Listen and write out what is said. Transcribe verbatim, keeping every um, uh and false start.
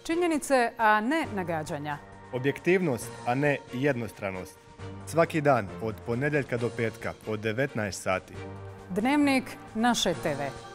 Činjenice, a ne nagađanja. Objektivnost, a ne jednostranost. Svaki dan od ponedjeljka do petka od devetnaest sati. Dnevnik naše te ve.